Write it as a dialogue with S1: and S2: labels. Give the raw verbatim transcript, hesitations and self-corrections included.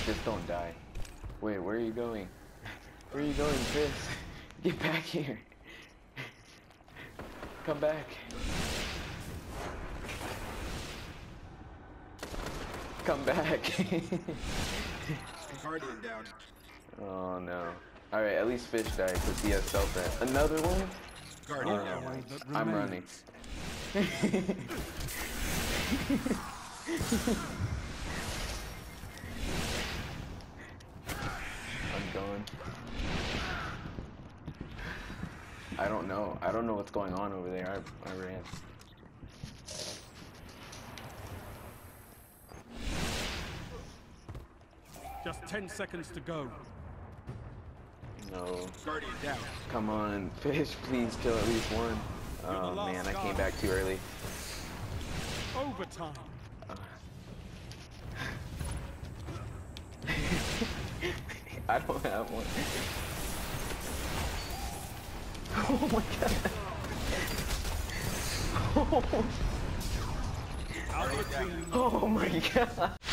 S1: Just don't die. Wait, where are you going? Where are you going, Chris? Get back here. Come back. Come back.
S2: Guardian down.
S1: Oh no. Alright, at least Fish died because he has self-red. Another one?
S2: Guardian
S1: Oh,
S2: down.
S1: I'm running. I'm going. I don't know. I don't know what's going on over there. I, I ran.
S3: Just ten seconds to go.
S1: No.
S2: Guardian down.
S1: Come on, Fish, please kill at least one. Oh man, I came back too early.
S3: Overtime.
S1: Uh. I don't have one. Oh my god. Oh,
S3: Our team
S1: oh my god.